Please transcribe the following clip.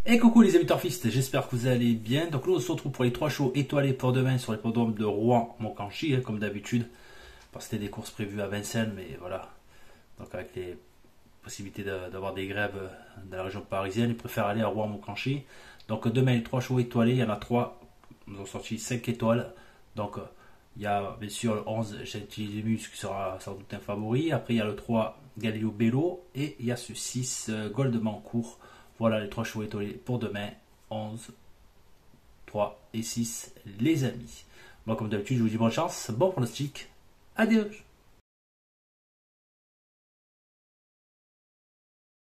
Et coucou les amis turfistes, j'espère que vous allez bien. Donc là on se retrouve pour les 3 shows étoilés pour demain sur l'hippodrome de Rouen-Moncanchy, comme d'habitude. Parce que c'était des courses prévues à Vincennes, mais voilà. Donc avec les possibilités d'avoir des grèves dans la région parisienne, ils préfèrent aller à Rouen-Moncanchy. Donc demain les 3 shows étoilés, il y en a 3. Nous avons sorti 5 étoiles. Donc il y a bien sûr le 11 Gentilimus qui sera sans doute un favori. Après il y a le 3 Galileo Bello. Et il y a ce 6 Goldmancourt. Voilà les 3 chevaux étoilés pour demain, 11, 3 et 6, les amis. Moi, comme d'habitude, je vous dis bonne chance, bon pronostic, adieu.